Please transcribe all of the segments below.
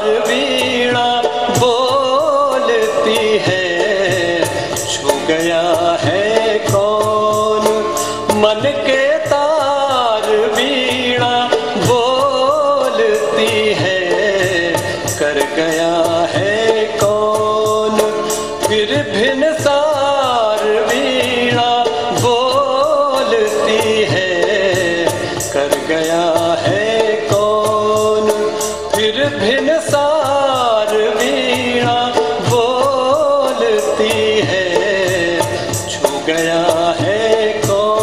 वीणा बोलती है, छू गया है कौन मन के तार। वीणा बोलती है, कर गया है कौन फिर भिन्न सार। वीणा बोलती है, कर गया है कौन फिर भिन्न सार। वीणा बोलती है, छू गया है कौन।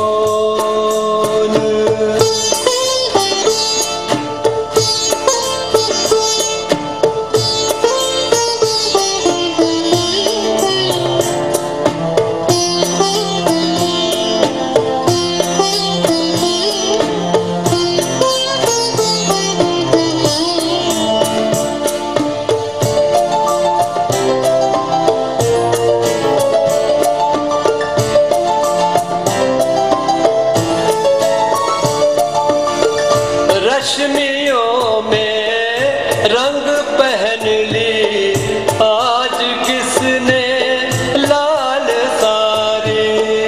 रश्मियों में रंग पहन ली आज किसने लाल सारी।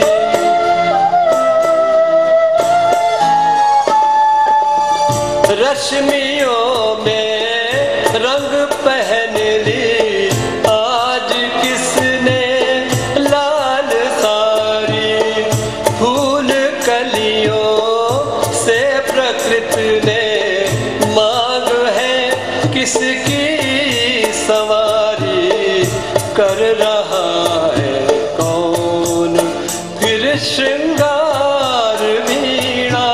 रश्मियों में रंग पहन ली आज किसने लाल सारी। फूल कलियों से प्रकृति ने मांग है किसकी सवारी। कर रहा है कौन फिर श्रृंगार। वीणा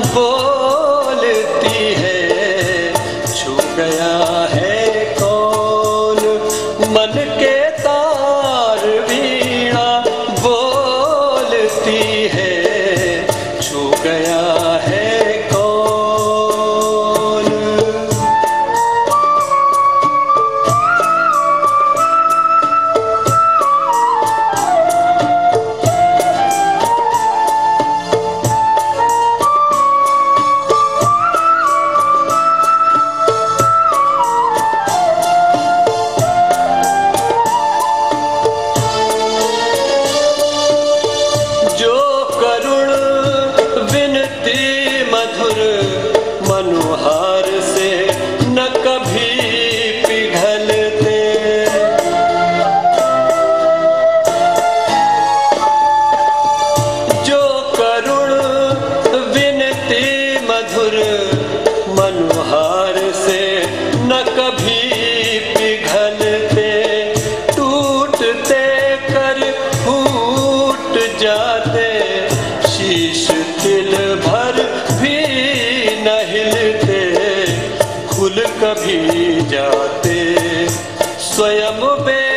बोलती है, छू गया है कौन मन के तार। वीणा बोलती है, छू गया है कौन। मधुर मनुहार से न कभी पिघलते। जो करुण विनती मधुर मनुहार से न कभी पिघलते। टूटते कर फूट जाते, शीश तिल भर भी न हिलते। खुल कभी जाते स्वयं बे